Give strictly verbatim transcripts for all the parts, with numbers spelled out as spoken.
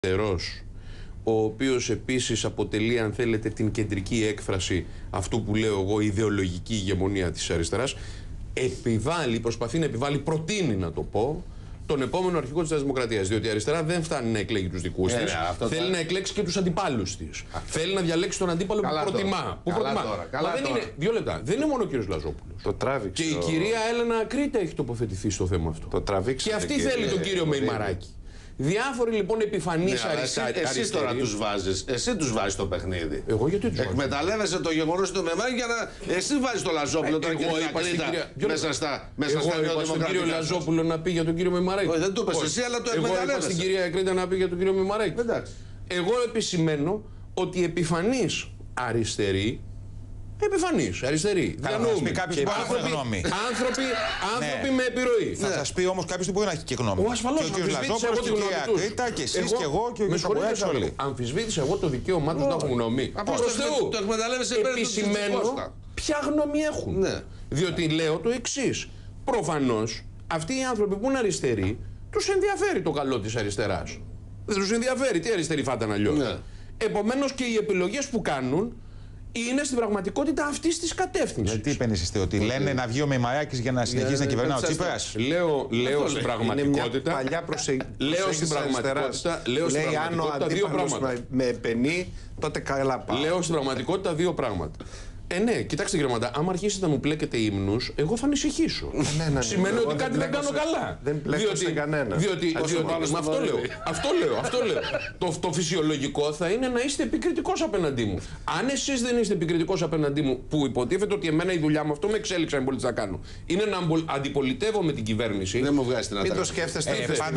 αριστερός, ο οποίος επίσης αποτελεί, αν θέλετε, την κεντρική έκφραση αυτού που λέω εγώ, ιδεολογική ηγεμονία της αριστεράς, επιβάλλει, προσπαθεί να επιβάλλει, προτείνει να το πω, τον επόμενο αρχηγό της Νέας Δημοκρατίας. Διότι η αριστερά δεν φτάνει να εκλέγει τους δικούς της, yeah, θέλει θα... να εκλέξει και τους αντιπάλους της. Αυτό. Θέλει να διαλέξει τον αντίπαλο καλά που προτιμά. Τώρα. Που προτιμά. Τώρα. Καλά Μα δεν τώρα. είναι, δύο λεπτά. Δεν είναι μόνο ο κύριος Λαζόπουλος. Το τράβηξε. Και η κυρία Έλενα Κρήτα έχει τοποθετηθεί στο θέμα αυτό. Το τραβήξε. Και αυτή θέλει τον κύριο Μεϊμαράκη. Διάφοροι λοιπόν επιφανείς ναι, αριστεροί. Εσύ, εσύ τώρα τους βάζεις, εσύ τους βάζεις το παιχνίδι. Εγώ γιατί τους βάζω. Εκμεταλλεύεσαι το γεγονός του Μεϊμαράκη για να. Εσύ βάζεις το Λαζόπουλο τώρα και την Κρήτα μέσα στα νεοδημοκρατικά. Εγώ είπα στον κύριο Λαζόπουλο να πει για τον κύριο Μεϊμαράκη. Όχι, δεν το είπες εσύ, αλλά το εκμεταλλεύεσαι. Εγώ είπα στην κυρία Κρήτα να πει για τον κύριο Μεϊμαράκη. Εγώ επισημαίνω ότι επιφανείς αριστεροί. Επιφανής, αριστερή. Καλά, θα σας πει κάποιος που μπορεί να έχει γνώμη. Άνθρωποι, άνθρωποι ναι. με επιρροή. Θα ναι. σας πει όμως κάποιος που μπορεί να έχει και γνώμη. Ο ασφαλώς, και ο κ. Λαζόπουλος και η κυρία Κρήτα και εσείς και εγώ και ο κ. Καπολιάκης όλοι. Αμφισβήτησα εγώ το δικαίωμά τους να έχουν γνώμη. Προς Θεού. Το εκμεταλλεύεσαι υπέρ του επισημαίνω ποια γνώμη έχουν. Διότι λέω το εξής. Προφανώς αυτοί οι άνθρωποι που είναι αριστεροί τους ενδιαφέρει το καλό της αριστεράς. Δεν τους ενδιαφέρει. Τι αριστεροί φάταν αλλιώς. Επομένως και οι επιλογές που κάνουν είναι στην πραγματικότητα αυτή τη κατεύθυνση. Τι υπενήσεστε, ότι okay. λένε να βγει ο Μεϊμαράκης για να συνεχίσει να κυβερνά ο Τσίπρας. Λέω, λέω στην πραγματικότητα. Παλιά προσέγγιση. Λέω στην πραγματικότητα. Λέω στην πραγματικότητα δύο πράγματα. Με επενεί, τότε καλά πάει. Λέω στην πραγματικότητα δύο πράγματα. Ε, ναι, κοιτάξτε κύριε Μαντά, άμα αρχίσετε να μου πλέκετε ύμνους, εγώ θα ανησυχήσω. ναι, ναι, ναι, Σημαίνει ναι, ότι κάτι δεν κάνω καλά. Δεν πλέκωσε κανένα. Διότι, διότι, διότι αυτό, λέω, αυτό λέω, αυτό λέω. το, το φυσιολογικό θα είναι να είστε επικριτικός απέναντί μου. Αν εσείς δεν είστε επικριτικός απέναντί μου, που υποτίθεται ότι εμένα η δουλειά μου αυτό με εξέλιξε να να κάνω, είναι να αντιπολιτεύω με την κυβέρνηση. Δεν μου βγάζει την ατάκα. Μην το σκέφτεστε.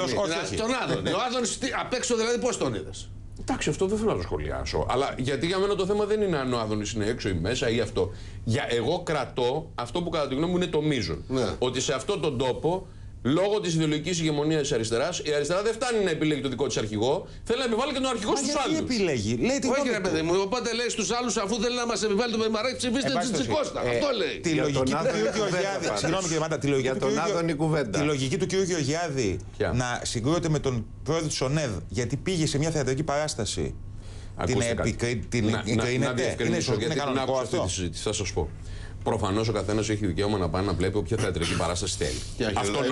Τον Άδωνη. Ο Άδωνης απ' έξω δηλαδή πώς τον είδες. Εντάξει, αυτό δεν θέλω να το σχολιάσω. Αλλά γιατί για μένα το θέμα δεν είναι αν ο Άδωνης είναι έξω ή μέσα ή αυτό. Για εγώ κρατώ αυτό που κατά τη γνώμη μου είναι το μείζον. Ναι. Ότι σε αυτόν τον τόπο, λόγω της ιδεολογικής ηγεμονίας της αριστεράς, η αριστερά δεν φτάνει να επιλέγει το δικό της αρχηγό, θέλει να επιβάλλει και τον αρχηγό στους άλλους. Τι επιλέγει, λέει τι όχι, ρε παιδί μου, οπότε λέει στους άλλους, αφού θέλει να μας επιβάλλει το Μεϊμαράκη, ψηφίστε τον Τσικώστα. Αυτό λέει. Τη λογική του κ. Γεωργιάδη. Συγγνώμη κύριε Μάτα, τη λογική του κ. Γεωργιάδη να συγκρούεται με τον πρόεδρο του ΣΟΝΕΔ γιατί πήγε σε μια θεατρική παράσταση. Την επικρίνεται. Να διευκρινίσω γιατί την άκουσα αυτή τη συζήτηση. Θα σας πω. Προφανώς ο καθένας έχει δικαίωμα να πάει να βλέπει όποια θεατρική παράσταση θέλει.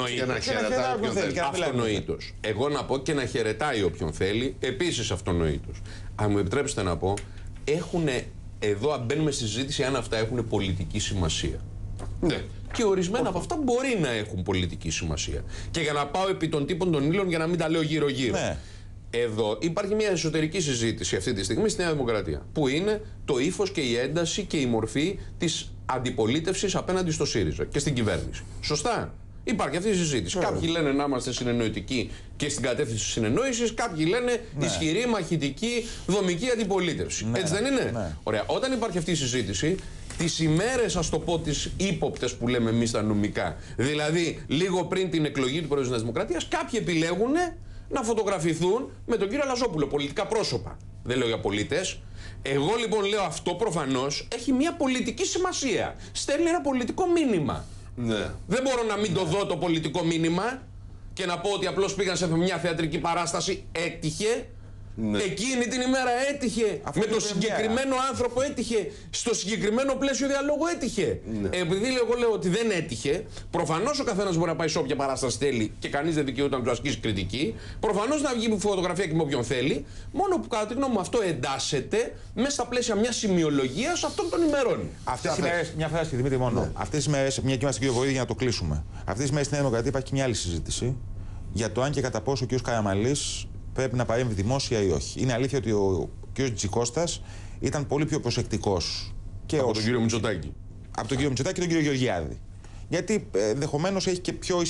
Αυτονοήτως. Εγώ να πω και να χαιρετάει όποιον θέλει, επίσης αυτονοήτως. Αν μου επιτρέψετε να πω, έχουν εδώ, μπαίνουμε στη συζήτηση αν αυτά έχουν πολιτική σημασία. Ναι. Και ορισμένα από αυτά μπορεί να έχουν πολιτική σημασία. Και για να πάω επί των τύπων των ύλων, για να μην τα λέω γύρω-γύρω. Ναι. Εδώ υπάρχει μια εσωτερική συζήτηση αυτή τη στιγμή στη Νέα Δημοκρατία. Που είναι το ύφος και η ένταση και η μορφή της αντιπολίτευσης απέναντι στο ΣΥΡΙΖΑ και στην κυβέρνηση. Σωστά. Υπάρχει αυτή η συζήτηση. Yeah. Κάποιοι λένε να είμαστε συνεννοητικοί και στην κατεύθυνση της συνεννόησης, κάποιοι λένε ναι. ισχυρή, μαχητική, δομική αντιπολίτευση. Ναι. Έτσι δεν είναι. Ναι. Ωραία. Όταν υπάρχει αυτή η συζήτηση, τις ημέρες, ας το πω, τις ύποπτες που λέμε εμείς τα νομικά, δηλαδή λίγο πριν την εκλογή του Πρόεδρου της Δημοκρατίας, κάποιοι επιλέγουν να φωτογραφηθούν με τον κύριο Λαζόπουλο, πολιτικά πρόσωπα. Δεν λέω για πολίτες. Εγώ λοιπόν λέω αυτό προφανώς έχει μια πολιτική σημασία. Στέλνει ένα πολιτικό μήνυμα. Ναι. Δεν μπορώ να μην ναι. το δω το πολιτικό μήνυμα και να πω ότι απλώς πήγαν σε μια θεατρική παράσταση, έτυχε. Ναι. Εκείνη την ημέρα έτυχε, αυτό με το συγκεκριμένο μέρα. άνθρωπο έτυχε, στο συγκεκριμένο πλαίσιο διαλόγου έτυχε. Ναι. Επειδή εγώ λέω ότι δεν έτυχε, προφανώς ο καθένας μπορεί να πάει σε όποια παράσταση θέλει και κανείς δεν δικαιούται να του ασκήσει κριτική. Προφανώς να βγει φωτογραφία και με όποιον θέλει, μόνο που κατά τη γνώμη μου αυτό εντάσσεται μέσα στα πλαίσια μιας σημειολογίας αυτών των ημερών. Αυτές τις μέρες, μια φράση Δημήτρη μόνο. Ναι. Αυτές τις μέρες, μια και είμαστε κύριο Βορύδη για να το κλείσουμε. Αυτές τις μέρες στην Νέα Δημοκρατία υπάρχει και μια άλλη συζήτηση για το αν και κατά πόσο ο κ. Καραμανλής πρέπει να παρέμβει δημόσια ή όχι. Είναι αλήθεια ότι ο κ. Τζικώστας ήταν πολύ πιο προσεκτικός. Και από ως... τον κύριο Μητσοτάκη. Από τον κύριο Μητσοτάκη και τον κύριο Γεωργιάδη. Γιατί ενδεχομένως έχει και πιο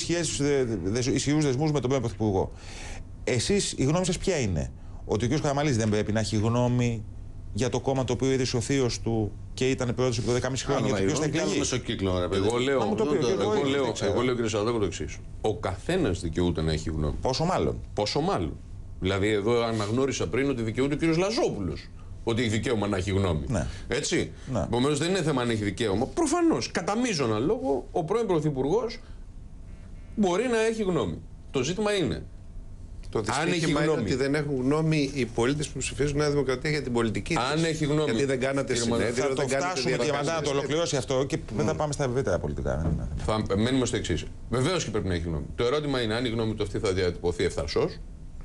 ισχυρούς δεσμούς με τον πρώην Πρωθυπουργό. Εσείς, η γνώμη σας ποια είναι? Ότι ο κ. Καραμανλής δεν πρέπει να έχει γνώμη για το κόμμα το οποίο είδε ο θείος του και ήταν πρόεδρος επί δώδεκα και μισό χρόνια. Γιατί ποιος θα εκλεγεί? Εγώ λέω, εγώ λέω κ. Σαρδάκο το εξής. Ο καθένας δικαιούται να έχει γνώμη. Πόσο μάλλον. Πόσο μάλλον. Δηλαδή, εδώ αναγνώρισα πριν ότι δικαιούται ο κ. Λαζόπουλος. Ότι έχει δικαίωμα να έχει γνώμη. Ναι. Έτσι. Ναι. Επομένως, δεν είναι θέμα αν έχει δικαίωμα. Προφανώς, κατά μείζωνα λόγο, ο πρώην Πρωθυπουργός μπορεί να έχει γνώμη. Το ζήτημα είναι Το δυστύχημα είναι ότι δεν έχουν γνώμη οι πολίτες που ψηφίζουν Νέα Δημοκρατία για την πολιτική της. Αν έχει γνώμη. Γιατί δεν κάνατε συνέδριο, θα δεν το φτάσουμε και μετά να το ολοκληρώσει αυτό και μετά πάμε στα ευρύτερα πολιτικά. Θα μένουμε στο εξής. Βεβαίως και πρέπει να έχει γνώμη. Το ερώτημα είναι αν η γνώμη του αυτή θα διατυπωθεί ευθαρσώς.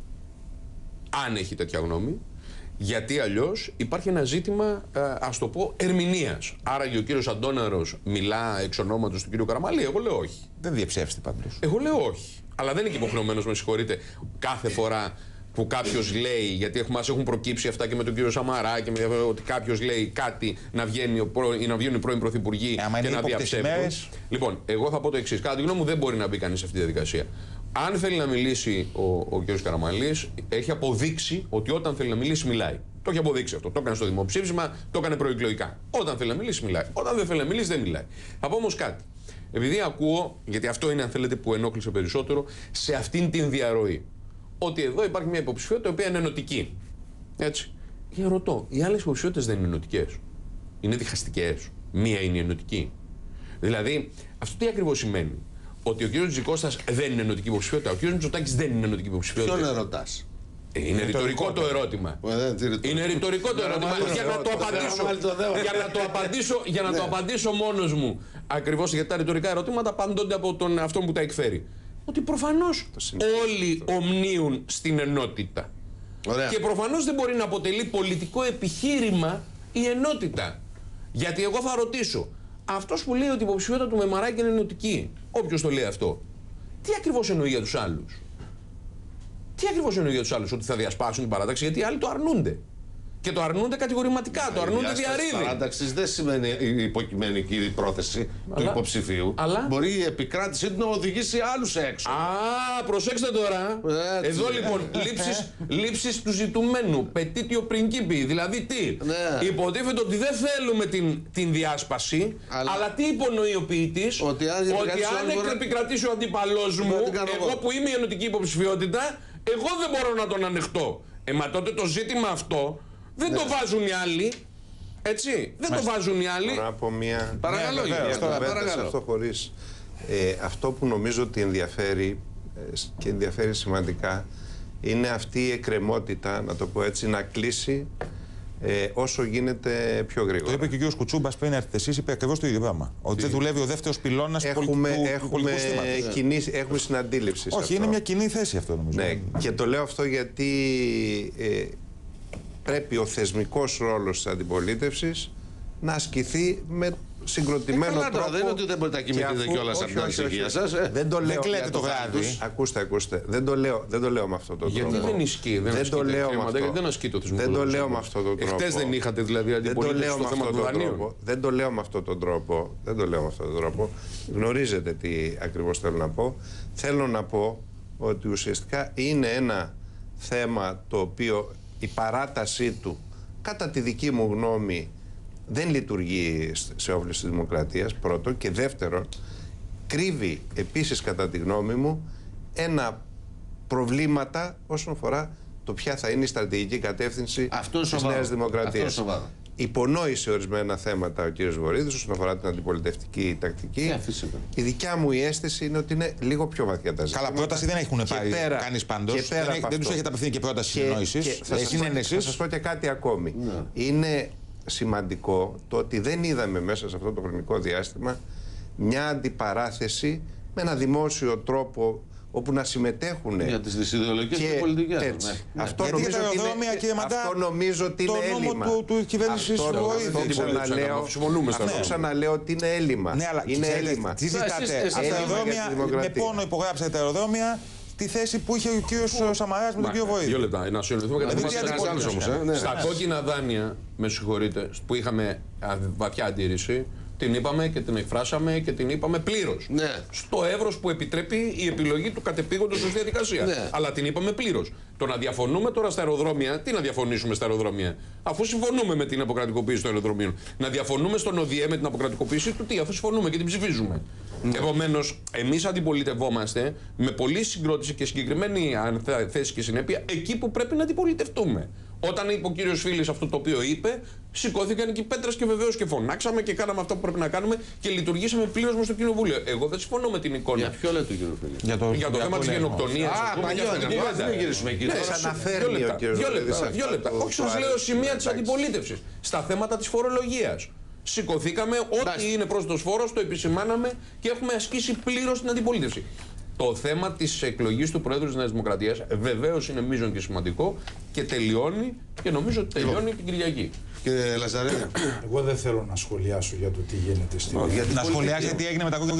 Αν έχει τέτοια γνώμη. Γιατί αλλιώς υπάρχει ένα ζήτημα, ας το πω, ερμηνείας. Άραγε ο κύριος Αντώναρος μιλά εξ ονόματος του κύριου Καραμαλή. Εγώ λέω όχι. Δεν διεψεύστη πάντως. Εγώ λέω όχι. Αλλά δεν είναι και υποχρεωμένος, με συγχωρείτε, κάθε φορά που κάποιος λέει, γιατί μας έχουν προκύψει αυτά και με τον κύριο Σαμαρά και με ότι κάποιος λέει κάτι να, βγαίνει, ή να βγαίνουν οι πρώην πρωθυπουργοί ε, και να διαψεύδουν. Λοιπόν, εγώ θα πω το εξής. Κατά τη γνώμη μου δεν μπορεί να μπει κανείς σε αυτή τη διαδικασία. Αν θέλει να μιλήσει ο, ο κ. Καραμαλής, έχει αποδείξει ότι όταν θέλει να μιλήσει, μιλάει. Το έχει αποδείξει αυτό. Το έκανε στο δημοψήφισμα, το έκανε προεκλογικά. Όταν θέλει να μιλήσει, μιλάει. Όταν δεν θέλει να μιλήσει, δεν μιλάει. Θα πω όμως κάτι. Επειδή ακούω, γιατί αυτό είναι, αν θέλετε, που ενόχλησε περισσότερο, σε αυτήν την διαρροή. Ότι εδώ υπάρχει μια υποψηφιότητα η οποία είναι ενωτική. Έτσι. Και ρωτώ, οι άλλες υποψηφιότητες δεν είναι ενωτικές. Είναι διχαστικές. Μία είναι ενωτική. Δηλαδή, αυτό τι ακριβώς σημαίνει? Ότι ο κ. Τζικώστας δεν είναι ενωτική υποψηφιότητα, ο κ. Μητσοτάκης δεν είναι ενωτική υποψηφιότητα. Ποιον ερωτάς? Είναι ρητορικό το ερώτημα. Είναι ρητορικό το ερώτημα. Για να το απαντήσω, για να το απαντήσω, για να το απαντήσω μόνος μου. Ακριβώς γιατί τα ρητορικά ερωτήματα απαντώνται από τον αυτόν που τα εκφέρει. Ότι προφανώς όλοι ομνίουν στην ενότητα. Ωραία. Και προφανώς δεν μπορεί να αποτελεί πολιτικό επιχείρημα η ενότητα. Γιατί εγώ θα ρωτήσω, αυτός που λέει ότι η υποψηφιότητα του Μεμαράκη είναι ενωτική, όποιος το λέει αυτό, τι ακριβώς εννοεί για τους άλλους? Τι ακριβώς εννοεί για τους άλλους? Ότι θα διασπάσουν την παράταξη? Γιατί οι άλλοι το αρνούνται. Και το αρνούνται κατηγορηματικά, το αρνούνται διαρρήδη. Η παράταξη δεν σημαίνει η υποκειμενική πρόθεση αλλά, του υποψηφίου. Αλλά... Μπορεί η επικράτησή του να οδηγήσει άλλους έξω. Α, προσέξτε τώρα. Έτσι. Εδώ λοιπόν, λήψεις, λήψεις του ζητουμένου. Πετίτιο πριγκίπι. Δηλαδή τι? Ναι. Υποτίθεται ότι δεν θέλουμε την, την διάσπαση, αλλά, αλλά τι υπονοεί ο ποιητής? Ότι αν, ότι αν επικρατήσει ο αντίπαλός μου, εγώ που είμαι η ενωτική υποψηφιότητα, εγώ δεν μπορώ να τον ανεχτώ. Ε, μα τότε το ζήτημα αυτό δεν ναι. το βάζουν οι άλλοι. Έτσι. Δεν Μάλιστα. το βάζουν οι άλλοι. Μπορώ να πω μια. Παρακαλώ, μια κουβέντα σε αυτό χωρίς. Ε, αυτό που νομίζω ότι ενδιαφέρει ε, και ενδιαφέρει σημαντικά είναι αυτή η εκκρεμότητα, να το πω έτσι, να κλείσει ε, όσο γίνεται πιο γρήγορα. Το είπε και ο κ. Κουτσούμπας πριν έρθετε εσείς, είπε ακριβώς το ίδιο πράγμα. Ότι δεν δουλεύει ο δεύτερος πυλώνας του πολιτικού συστήματος. Έχουμε συναντήληψη. Όχι, είναι μια κοινή θέση αυτό νομίζω. Ναι, και το λέω αυτό γιατί ε, πρέπει ο θεσμικός ρόλος της αντιπολίτευσης να ασκηθεί με συγκροτημένο ε, τρόπο. Δεν είναι ότι δεν μπορείτε να κοιμηθείτε κιόλας από την ανησυχία σας. Ε. Δεν το λέω. Δεν κλαίτε το βράδυ. Ακούστε, ακούστε. Δεν το λέω, δεν το λέω με αυτόν τον γιατί τρόπο. Γιατί δεν ισχύει, δεν, δεν το λέω με αυτό. Δεν ασκεί το θεσμικό. Δεν το λέω με αυτόν τον τρόπο. Εχθές δεν είχατε δηλαδή αντιπολίτευση στο θέμα του δανείου. Δεν το λέω με αυτόν τον τρόπο. Δεν το λέω με αυτόν τον τρόπο. Γνωρίζετε τι ακριβώς θέλω να πω. Θέλω να πω ότι ουσιαστικά είναι ένα θέμα το οποίο η παράτασή του, κατά τη δική μου γνώμη, δεν λειτουργεί σε όφελος της δημοκρατίας, πρώτον, και δεύτερον, κρύβει επίσης κατά τη γνώμη μου ένα προβλήματα όσον αφορά το ποια θα είναι η στρατηγική κατεύθυνση της Νέας Δημοκρατίας. Υπονόησε ορισμένα θέματα ο κύριος Βορίδης όσον αφορά την αντιπολιτευτική τακτική. Yeah, η δικιά μου η αίσθηση είναι ότι είναι λίγο πιο βαθιά τα ζητήματα. Καλά, πρόταση δεν έχουν πάρει κανείς πάντως. Δεν, δεν τους έχετε απευθύνει και πρόταση συνεννόησης. Θα, θα σας πω και κάτι ακόμη. Yeah. Είναι σημαντικό το ότι δεν είδαμε μέσα σε αυτό το χρονικό διάστημα μια αντιπαράθεση με ένα δημόσιο τρόπο όπου να συμμετέχουν. Για τις ιδεολογικές και πολιτικές. Έτσι. Ναι. Αυτό, ναι. Νομίζω ότι είναι, Μαντά, αυτό νομίζω ότι είναι έλλειμμα. Το νόμο του, του κυβέρνησης αυτό, αυτό, ξαναλέω, αυτό ξαναλέω ότι είναι έλλειμμα. Ναι, αλλά είναι έλλειμμα. Τι ζητάτε, με πόνο υπογράψατε τα αεροδρόμια τη θέση που είχε ο κ. Σαμαράς με τον κ. Βοήδη. Δύο λεπτά, να συνοηθούμε κατά τη Στα κόκκινα δάνεια, με συγχωρείτε, που είχαμε βαθιά αντίρρηση, την είπαμε και την εκφράσαμε και την είπαμε πλήρως. Ναι. Στο εύρος που επιτρέπει η επιλογή του κατεπήγοντος ως διαδικασία. Ναι. Αλλά την είπαμε πλήρως. Το να διαφωνούμε τώρα στα αεροδρόμια, τι να διαφωνήσουμε στα αεροδρόμια, αφού συμφωνούμε με την αποκρατικοποίηση των αεροδρομίων. Να διαφωνούμε στον ΟΔΙΕ με την αποκρατικοποίηση του τι, αφού συμφωνούμε και την ψηφίζουμε. Ναι. Επομένως, εμείς αντιπολιτευόμαστε με πολλή συγκρότηση και συγκεκριμένη θέση και συνέπεια εκεί που πρέπει να αντιπολιτευτούμε. Όταν είπε ο κύριος Φίλης αυτό το οποίο είπε, σηκώθηκαν εκεί πέτρες και βεβαίως και φωνάξαμε και κάναμε αυτό που πρέπει να κάνουμε και λειτουργήσαμε πλήρως μες στο κοινοβούλιο. Εγώ δεν συμφωνώ με την εικόνα. Για ποιο λέτε, κύριο Φίλη? Για το, για το θέμα της γενοκτονίας. Α, παλιότερα. Δεν γυρίσουμε εκεί. Σας αναφέρει ο κύριος. Δύο λεπτά. Όχι, σας λέω σημεία της αντιπολίτευσης. Στα θέματα της φορολογίας. Σηκωθήκαμε, ό,τι είναι πρόσθετος φόρος, το επισημάναμε και έχουμε ασκήσει πλήρως την αντιπολίτευση. Το θέμα της εκλογής του Προέδρου της Νέας Δημοκρατίας βεβαίως είναι μείζον και σημαντικό και τελειώνει και νομίζω ότι τελειώνει την Κυριακή. Κύριε Λαζαρέ. Εγώ δεν θέλω να σχολιάσω για το τι γίνεται στην Ελλάδα. Να σχολιάσετε τι έγινε με τα